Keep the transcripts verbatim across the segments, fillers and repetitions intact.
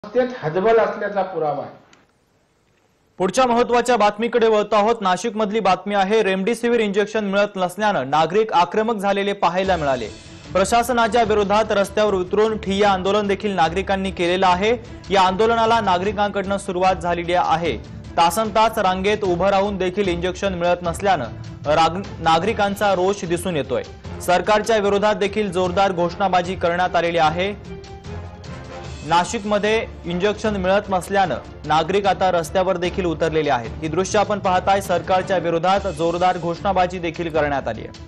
व्यवस्थेत हतबल असल्याचा पुरावा आहे। पुढच्या महत्त्वाच्या बातमीकडे वळत आहोत। नाशिक मधली बातमी आहे। रेमडेसिवीर इंजेक्शन मिळत नसल्याने नागरिक आक्रमक झालेले पाहायला मिळाले। प्रशासनाच्या विरोधात रस्त्यावर उतरून ठिय्या आंदोलन देखील नागरिकांनी केलेलं आहे। या आंदोलनाला नागरिकांकडून सुरुवात झालेली आहे। तासनतास रांगेत उभं राहून देखील इंजेक्शन मिळत नसल्याने नागरिकांचा रोष दिसून येतोय। सरकारच्या विरोधात देखील जोरदार घोषणाबाजी करण्यात आलेली आहे। नाशिक मध्ये इंजेक्शन मिळत नसल्याने नागरिक आता रस्त्यावर देखील उतरलेले आहेत। ही दृश्य आपण पाहताय। सरकारच्या विरोधात जोरदार घोषणाबाजी देखील करण्यात आली आहे।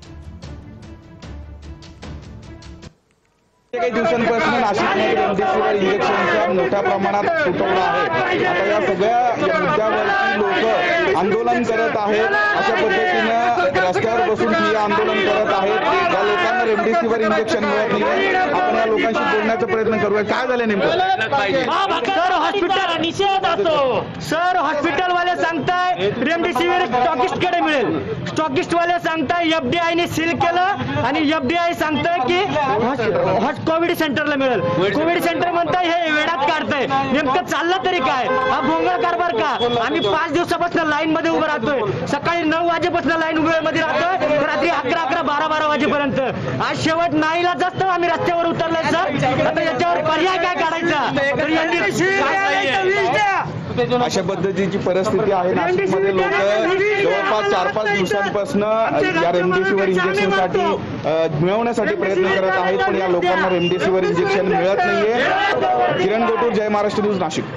काही दिवसांपासून नाशिकमध्ये रेमडेसिवीर इंजेक्शनचा मोठ्या प्रमाणात तुटवडा आहे। आता या सगळ्या मुद्द्यावरती लोक आंदोलन करत आहेत। अशा पद्धतीने रस्त्यावर बसून ठिय्या आंदोलन करत आहेत। या लोकांना रेमडेसिवीर इंजेक्शन मिळत नाही। आपण या लोकांशी बोलण्याचा प्रयत्न करूया। काय झालं नेमकं? सर हॉस्पिटल निषेध असतो। सर हॉस्पिटल वाले सांगताय रेमडेसिवीर स्टॉकिस्ट कडे मिळेल। स्टॉकिस्ट वाले सांगताय एफडीआय ने सील केलं आणि एफडीआय सांगताय की कोविड सेंटरला मिळेल। कोविड सेंटर म्हणताय हे वेळात काढताय। नेमकं चाललं तरी काय? हा भोंगळ कारभार का? आम्ही पाच दिवसापासून लाईन मध्ये उभं राहतोय। सकाळी नऊ वाजेपासून लाईन मध्ये राहतोय, रात्री अकरा अकरा बारा बारा वाजेपर्यंत। आज शेवट नाईला जास्त आम्ही रस्त्यावर उतरलोय सर। आता याच्यावर पर्याय काय काढायचा? तर यांनी अशा पद्धतीची परिस्थिती आहे। नाशिकमध्ये लोक जवळपास चार पाच दिवसांपासून या रेमडेसिवीर इंजेक्शनसाठी मिळवण्यासाठी प्रयत्न करत आहेत, पण या लोकांना रेमडेसिवीर इंजेक्शन मिळत नाहीये। किरण गोटूर, जय महाराष्ट्र न्यूज, नाशिक।